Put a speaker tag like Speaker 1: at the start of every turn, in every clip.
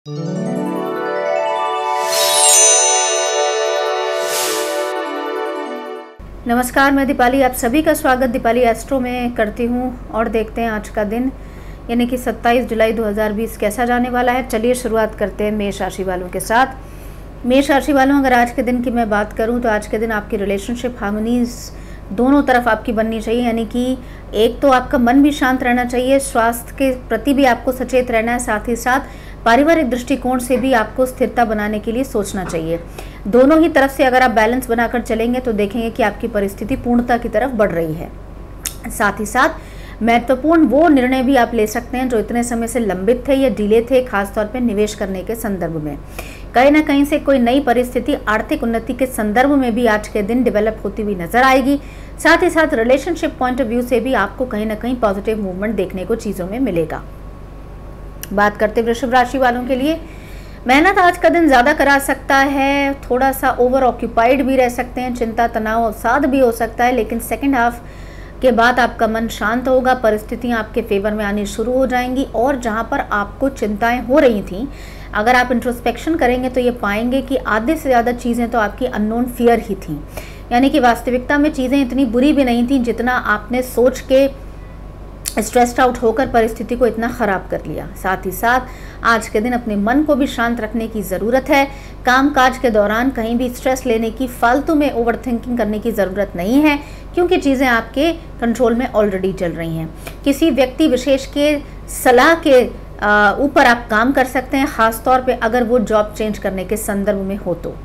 Speaker 1: नमस्कार, मैं दीपाली, आप सभी का स्वागत दीपाली एस्ट्रो में करती हूँ और देखते हैं आज का दिन यानी कि 27 जुलाई 2020 कैसा जाने वाला है। चलिए शुरुआत करते हैं मेष राशि वालों के साथ। मेष राशि वालों, अगर आज के दिन की मैं बात करूँ तो आज के दिन आपकी रिलेशनशिप हार्मोनीज दोनों तरफ आपकी बननी चाहिए, यानी कि एक तो आपका मन भी शांत रहना चाहिए, स्वास्थ्य के प्रति भी आपको सचेत रहना है, साथ ही साथ पारिवारिक दृष्टिकोण से भी आपको स्थिरता बनाने के लिए सोचना चाहिए। दोनों ही तरफ से अगर आप बैलेंस बनाकर चलेंगे तो देखेंगे कि आपकी परिस्थिति पूर्णता की तरफ बढ़ रही है। साथ ही साथ महत्वपूर्ण वो निर्णय भी आप ले सकते हैं जो इतने समय से लंबित थे या डिले थे, खासतौर पर निवेश करने के संदर्भ में। कहीं ना कहीं से कोई नई परिस्थिति आर्थिक उन्नति के संदर्भ में भी आज के दिन डेवलप होती हुई नजर आएगी। साथ ही साथ रिलेशनशिप पॉइंट ऑफ व्यू से भी आपको कहीं ना कहीं पॉजिटिव मूवमेंट देखने को चीज़ों में मिलेगा। बात करते वृषभ राशि वालों के लिए, मेहनत आज का दिन ज़्यादा करा सकता है, थोड़ा सा ओवर ऑक्यूपाइड भी रह सकते हैं, चिंता तनाव अवसाद भी हो सकता है, लेकिन सेकंड हाफ के बाद आपका मन शांत होगा, परिस्थितियां आपके फेवर में आनी शुरू हो जाएंगी और जहां पर आपको चिंताएं हो रही थीं, अगर आप इंट्रोस्पेक्शन करेंगे तो ये पाएंगे कि आधे से ज़्यादा चीज़ें तो आपकी अननोन फियर ही थी, यानी कि वास्तविकता में चीज़ें इतनी बुरी भी नहीं थी जितना आपने सोच के स्ट्रेस्ड आउट होकर परिस्थिति को इतना ख़राब कर लिया। साथ ही साथ आज के दिन अपने मन को भी शांत रखने की ज़रूरत है। कामकाज के दौरान कहीं भी स्ट्रेस लेने की, फालतू में ओवर थिंकिंग करने की ज़रूरत नहीं है, क्योंकि चीज़ें आपके कंट्रोल में ऑलरेडी चल रही हैं। किसी व्यक्ति विशेष के सलाह के ऊपर आप काम कर सकते हैं, ख़ास तौर पे अगर वो जॉब चेंज करने के संदर्भ में हो तो।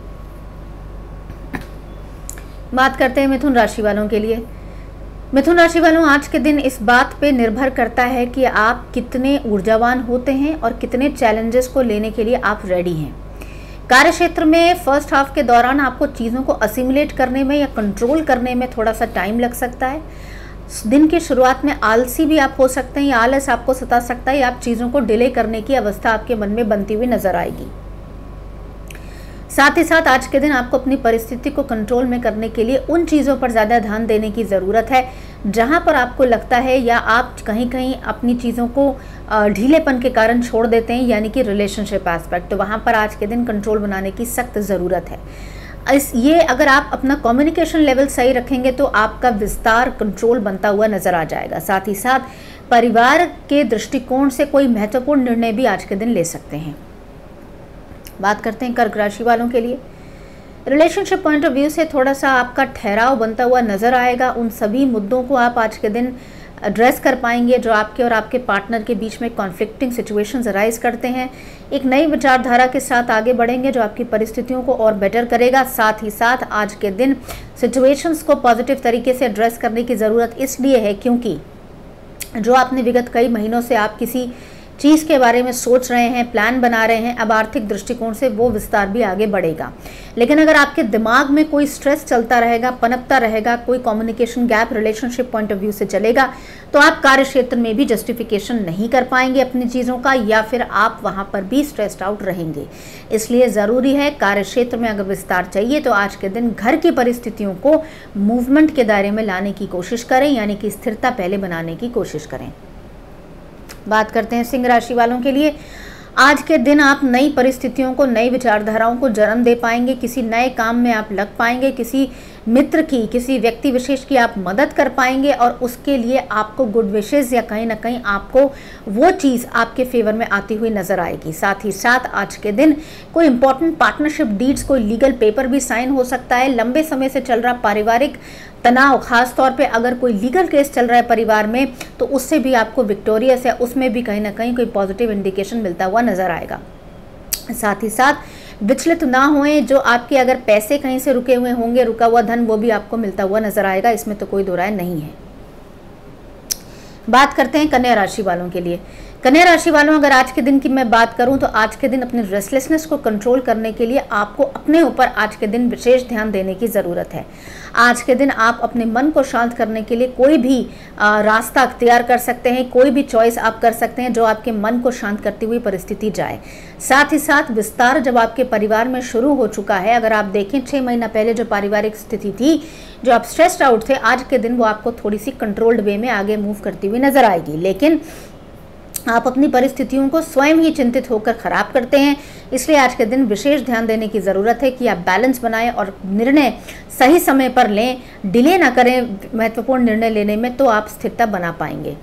Speaker 1: बात करते हैं मिथुन राशि वालों के लिए। मिथुन राशि वालों, आज के दिन इस बात पे निर्भर करता है कि आप कितने ऊर्जावान होते हैं और कितने चैलेंजेस को लेने के लिए आप रेडी हैं। कार्य क्षेत्र में फर्स्ट हाफ के दौरान आपको चीज़ों को असिमुलेट करने में या कंट्रोल करने में थोड़ा सा टाइम लग सकता है। दिन की शुरुआत में आलसी भी आप हो सकते हैं या आलस आपको सता सकता है या आप चीज़ों को डिले करने की अवस्था आपके मन में बनती हुई नजर आएगी। साथ ही साथ आज के दिन आपको अपनी परिस्थिति को कंट्रोल में करने के लिए उन चीज़ों पर ज़्यादा ध्यान देने की ज़रूरत है जहां पर आपको लगता है या आप कहीं कहीं अपनी चीज़ों को ढीलेपन के कारण छोड़ देते हैं, यानी कि रिलेशनशिप एस्पेक्ट, तो वहां पर आज के दिन कंट्रोल बनाने की सख्त ज़रूरत है। ये अगर आप अपना कम्युनिकेशन लेवल सही रखेंगे तो आपका विस्तार कंट्रोल बनता हुआ नज़र आ जाएगा। साथ ही साथ परिवार के दृष्टिकोण से कोई महत्वपूर्ण निर्णय भी आज के दिन ले सकते हैं। बात करते हैं कर्क राशि वालों के लिए। रिलेशनशिप पॉइंट ऑफ व्यू से थोड़ा सा आपका ठहराव बनता हुआ नजर आएगा। उन सभी मुद्दों को आप आज के दिन एड्रेस कर पाएंगे जो आपके और आपके पार्टनर के बीच में कॉन्फ्लिक्टिंग सिचुएशंस अराइज करते हैं। एक नई विचारधारा के साथ आगे बढ़ेंगे जो आपकी परिस्थितियों को और बेटर करेगा। साथ ही साथ आज के दिन सिचुएशंस को पॉजिटिव तरीके से एड्रेस करने की ज़रूरत इसलिए है क्योंकि जो आपने विगत कई महीनों से आप किसी चीज़ के बारे में सोच रहे हैं, प्लान बना रहे हैं, अब आर्थिक दृष्टिकोण से वो विस्तार भी आगे बढ़ेगा। लेकिन अगर आपके दिमाग में कोई स्ट्रेस चलता रहेगा, पनपता रहेगा, कोई communication gap relationship point of view से चलेगा तो आप कार्य क्षेत्र में भी जस्टिफिकेशन नहीं कर पाएंगे अपनी चीज़ों का, या फिर आप वहाँ पर भी स्ट्रेस्ड आउट रहेंगे। इसलिए ज़रूरी है कार्य क्षेत्र में अगर विस्तार चाहिए तो आज के दिन घर की परिस्थितियों को मूवमेंट के दायरे में लाने की कोशिश करें, यानी कि स्थिरता पहले बनाने की कोशिश करें। बात करते हैं सिंह राशि वालों के लिए। आज के दिन आप नई परिस्थितियों को, नई विचारधाराओं को जन्म दे पाएंगे, किसी नए काम में आप लग पाएंगे, किसी मित्र की, किसी व्यक्ति विशेष की आप मदद कर पाएंगे और उसके लिए आपको गुड विशेस या कहीं ना कहीं आपको वो चीज़ आपके फेवर में आती हुई नजर आएगी। साथ ही साथ आज के दिन कोई इंपॉर्टेंट पार्टनरशिप डीड्स, कोई लीगल पेपर भी साइन हो सकता है। लंबे समय से चल रहा पारिवारिक तनाव, खास तौर पे अगर कोई लीगल केस चल रहा है परिवार में तो उससे भी आपको विक्टोरियस है, उसमें भी कहीं ना कहीं कोई पॉजिटिव इंडिकेशन मिलता हुआ नजर आएगा। साथ ही साथ विचलित ना होएं, जो आपके अगर पैसे कहीं से रुके हुए होंगे, रुका हुआ धन, वो भी आपको मिलता हुआ नजर आएगा, इसमें तो कोई दो राय नहीं है। बात करते हैं कन्या राशि वालों के लिए। कन्या राशि वालों, अगर आज के दिन की मैं बात करूं तो आज के दिन अपने रेस्टलेसनेस को कंट्रोल करने के लिए आपको अपने ऊपर आज के दिन विशेष ध्यान देने की ज़रूरत है। आज के दिन आप अपने मन को शांत करने के लिए कोई भी रास्ता अख्तियार कर सकते हैं, कोई भी चॉइस आप कर सकते हैं जो आपके मन को शांत करती हुई परिस्थिति जाए। साथ ही साथ विस्तार जब आपके परिवार में शुरू हो चुका है, अगर आप देखें 6 महीना पहले जो पारिवारिक स्थिति थी, जो आप स्ट्रेस्ड आउट थे, आज के दिन वो आपको थोड़ी सी कंट्रोल्ड वे में आगे मूव करती हुई नजर आएगी। लेकिन आप अपनी परिस्थितियों को स्वयं ही चिंतित होकर खराब करते हैं, इसलिए आज के दिन विशेष ध्यान देने की ज़रूरत है कि आप बैलेंस बनाएं और निर्णय सही समय पर लें, डिले ना करें महत्वपूर्ण निर्णय लेने में, तो आप स्थिरता बना पाएंगे।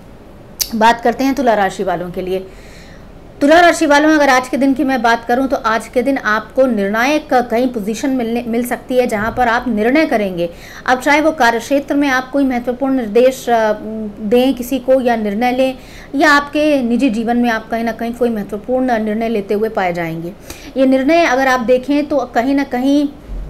Speaker 1: बात करते हैं तुला राशि वालों के लिए। तुला राशि वालों, अगर आज के दिन की मैं बात करूं तो आज के दिन आपको निर्णायक कहीं पोजीशन मिल सकती है जहां पर आप निर्णय करेंगे। अब चाहे वो कार्यक्षेत्र में आप कोई महत्वपूर्ण निर्देश दें किसी को या निर्णय लें, या आपके निजी जीवन में आप कहीं ना कहीं कोई महत्वपूर्ण निर्णय लेते हुए पाए जाएंगे। ये निर्णय अगर आप देखें तो कहीं ना कहीं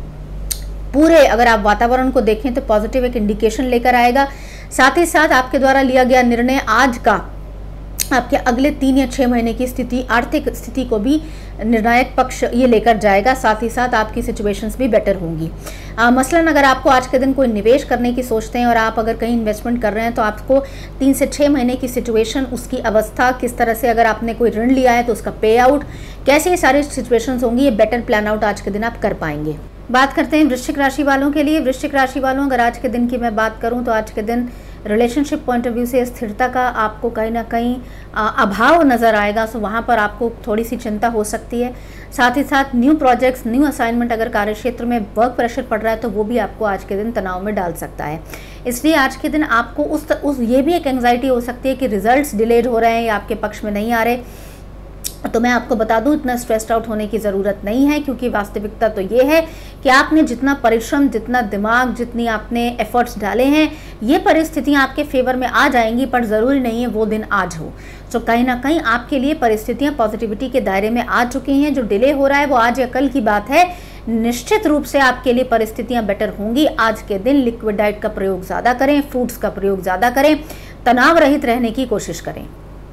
Speaker 1: पूरे, अगर आप वातावरण को देखें तो पॉजिटिव एक इंडिकेशन लेकर आएगा। साथ ही साथ आपके द्वारा लिया गया निर्णय आज का आपके अगले 3 या 6 महीने की स्थिति, आर्थिक स्थिति को भी निर्णायक पक्ष ये लेकर जाएगा। साथ ही साथ आपकी सिचुएशंस भी बेटर होंगी। मसलन अगर आपको आज के दिन कोई निवेश करने की सोचते हैं और आप अगर कहीं इन्वेस्टमेंट कर रहे हैं तो आपको 3 से 6 महीने की सिचुएशन, उसकी अवस्था किस तरह से, अगर आपने कोई ऋण लिया है तो उसका पे आउट कैसे, ये सारी सिचुएशंस होंगी, ये बेटर प्लान आउट आज के दिन आप कर पाएंगे। बात करते हैं वृश्चिक राशि वालों के लिए। वृश्चिक राशि वालों, अगर आज के दिन की मैं बात करूं तो आज के दिन रिलेशनशिप पॉइंट ऑफ व्यू से स्थिरता का आपको कहीं ना कहीं अभाव नज़र आएगा, सो वहाँ पर आपको थोड़ी सी चिंता हो सकती है। साथ ही साथ न्यू प्रोजेक्ट्स, न्यू असाइनमेंट, अगर कार्यक्षेत्र में वर्क प्रेशर पड़ रहा है तो वो भी आपको आज के दिन तनाव में डाल सकता है। इसलिए आज के दिन आपको उस ये भी एक एंग्जाइटी हो सकती है कि रिजल्ट्स डिलेड हो रहे हैं या आपके पक्ष में नहीं आ रहे। तो मैं आपको बता दूं, इतना स्ट्रेस्ड आउट होने की ज़रूरत नहीं है, क्योंकि वास्तविकता तो ये है कि आपने जितना परिश्रम, जितना दिमाग, जितनी आपने एफर्ट्स डाले हैं, ये परिस्थितियां आपके फेवर में आ जाएंगी, पर ज़रूरी नहीं है वो दिन आज हो। तो कहीं ना कहीं आपके लिए परिस्थितियां पॉजिटिविटी के दायरे में आ चुकी हैं। जो डिले हो रहा है वो आज या कल की बात है। निश्चित रूप से आपके लिए परिस्थितियां बेटर होंगी। आज के दिन लिक्विड डाइट का प्रयोग ज़्यादा करें, फ्रूट्स का प्रयोग ज़्यादा करें, तनाव रहित रहने की कोशिश करें।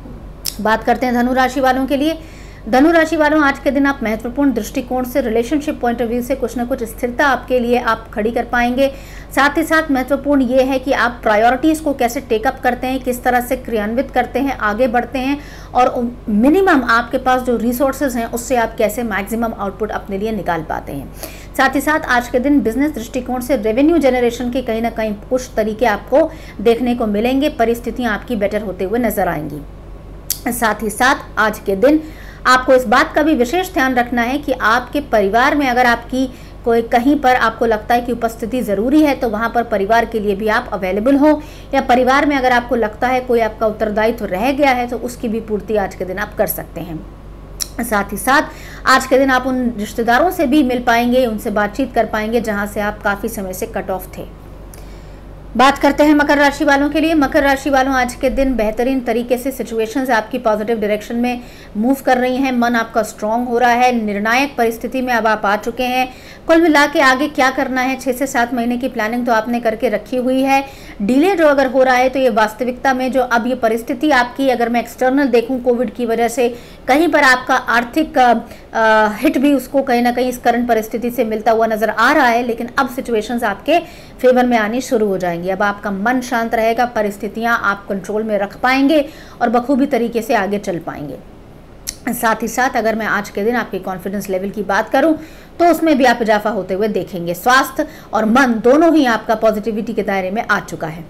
Speaker 1: बात करते हैं धनु राशि वालों के लिए। धनु राशि वालों, आज के दिन आप महत्वपूर्ण दृष्टिकोण से, रिलेशनशिप पॉइंट ऑफ व्यू से कुछ ना कुछ स्थिरता आपके लिए आप खड़ी कर पाएंगे। साथ ही साथ महत्वपूर्ण ये है कि आप प्रायोरिटीज़ को कैसे टेकअप करते हैं, किस तरह से क्रियान्वित करते हैं, आगे बढ़ते हैं, और मिनिमम आपके पास जो रिसोर्सेज हैं उससे आप कैसे मैक्सिमम आउटपुट अपने लिए निकाल पाते हैं। साथ ही साथ आज के दिन बिजनेस दृष्टिकोण से रेवेन्यू जनरेशन के कहीं ना कहीं कुछ तरीके आपको देखने को मिलेंगे। परिस्थितियाँ आपकी बेटर होते हुए नजर आएंगी। साथ ही साथ आज के दिन आपको इस बात का भी विशेष ध्यान रखना है कि आपके परिवार में अगर आपकी कोई कहीं पर आपको लगता है कि उपस्थिति ज़रूरी है तो वहाँ पर परिवार के लिए भी आप अवेलेबल हो, या परिवार में अगर आपको लगता है कोई आपका उत्तरदायित्व रह गया है तो उसकी भी पूर्ति आज के दिन आप कर सकते हैं। साथ ही साथ आज के दिन आप उन रिश्तेदारों से भी मिल पाएंगे, उनसे बातचीत कर पाएंगे जहाँ से आप काफ़ी समय से कट ऑफ थे। बात करते हैं मकर राशि वालों के लिए। मकर राशि वालों, आज के दिन बेहतरीन तरीके से सिचुएशंस आपकी पॉजिटिव डायरेक्शन में मूव कर रही हैं। मन आपका स्ट्रांग हो रहा है। निर्णायक परिस्थिति में अब आप आ चुके हैं। कुल मिला के आगे क्या करना है, 6 से 7 महीने की प्लानिंग तो आपने करके रखी हुई है। डिले जो अगर हो रहा है तो ये वास्तविकता में जो अब ये परिस्थिति आपकी, अगर मैं एक्सटर्नल देखूँ कोविड की वजह से कहीं पर आपका आर्थिक हिट भी उसको कहीं ना कहीं इस करंट परिस्थिति से मिलता हुआ नजर आ रहा है, लेकिन अब सिचुएशंस आपके फेवर में आनी शुरू हो जाएंगी। अब आपका मन शांत रहेगा, परिस्थितियां आप कंट्रोल में रख पाएंगे और बखूबी तरीके से आगे चल पाएंगे। साथ ही साथ अगर मैं आज के दिन आपके कॉन्फिडेंस लेवल की बात करूं तो उसमें भी आप इजाफा होते हुए देखेंगे। स्वास्थ्य और मन दोनों ही आपका पॉजिटिविटी के दायरे में आ चुका है।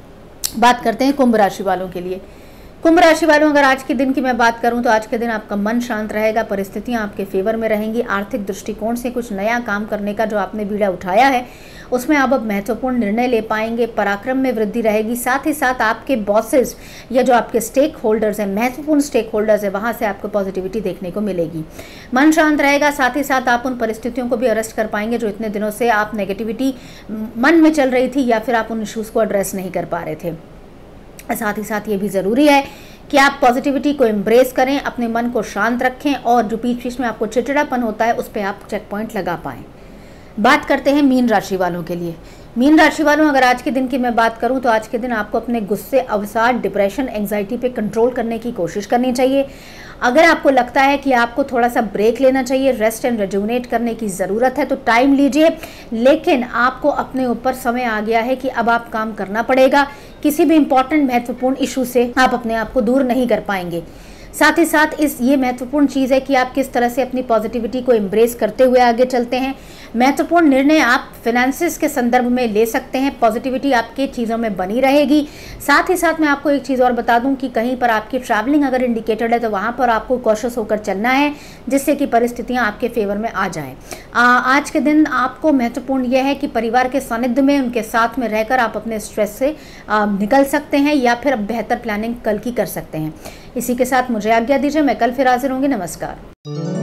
Speaker 1: बात करते हैं कुंभ राशि वालों के लिए। कुंभ राशि वालों, अगर आज के दिन की मैं बात करूं तो आज के दिन आपका मन शांत रहेगा, परिस्थितियां आपके फेवर में रहेंगी। आर्थिक दृष्टिकोण से कुछ नया काम करने का जो आपने बीड़ा उठाया है उसमें आप अब महत्वपूर्ण निर्णय ले पाएंगे। पराक्रम में वृद्धि रहेगी। साथ ही साथ आपके बॉसेस या जो आपके स्टेक होल्डर्स हैं, महत्वपूर्ण स्टेक होल्डर्स है, वहाँ से आपको पॉजिटिविटी देखने को मिलेगी। मन शांत रहेगा। साथ ही साथ आप उन परिस्थितियों को भी अरेस्ट कर पाएंगे जो इतने दिनों से आप नेगेटिविटी मन में चल रही थी या फिर आप उन इशूज़ को एड्रेस नहीं कर पा रहे थे। साथ ही साथ ये भी ज़रूरी है कि आप पॉजिटिविटी को एम्ब्रेस करें, अपने मन को शांत रखें और जो बीच बीच में आपको चिड़चिड़ापन होता है उस पर आप चेक पॉइंट लगा पाएं। बात करते हैं मीन राशि वालों के लिए। मीन राशि वालों, अगर आज के दिन की मैं बात करूं तो आज के दिन आपको अपने गुस्से, अवसाद, डिप्रेशन, एंग्जाइटी पे कंट्रोल करने की कोशिश करनी चाहिए। अगर आपको लगता है कि आपको थोड़ा सा ब्रेक लेना चाहिए, रेस्ट एंड रेजुनेट करने की ज़रूरत है तो टाइम लीजिए, लेकिन आपको अपने ऊपर समय आ गया है कि अब आप काम करना पड़ेगा। किसी भी इंपॉर्टेंट महत्वपूर्ण इशू से आप अपने आप को दूर नहीं कर पाएंगे। साथ ही साथ ये महत्वपूर्ण चीज़ है कि आप किस तरह से अपनी पॉजिटिविटी को एम्ब्रेस करते हुए आगे चलते हैं। महत्वपूर्ण निर्णय आप फिनेंसेस के संदर्भ में ले सकते हैं। पॉजिटिविटी आपके चीज़ों में बनी रहेगी। साथ ही साथ मैं आपको एक चीज़ और बता दूं कि कहीं पर आपकी ट्रैवलिंग अगर इंडिकेटेड है तो वहाँ पर आपको कॉशियस होकर चलना है, जिससे कि परिस्थितियाँ आपके फेवर में आ जाएं। आज के दिन आपको महत्वपूर्ण यह है कि परिवार के सानिध्य में, उनके साथ में रहकर आप अपने स्ट्रेस से निकल सकते हैं या फिर बेहतर प्लानिंग कल की कर सकते हैं। इसी के साथ मुझे आज्ञा दीजिए, मैं कल फिर हाजिर होंगी। नमस्कार।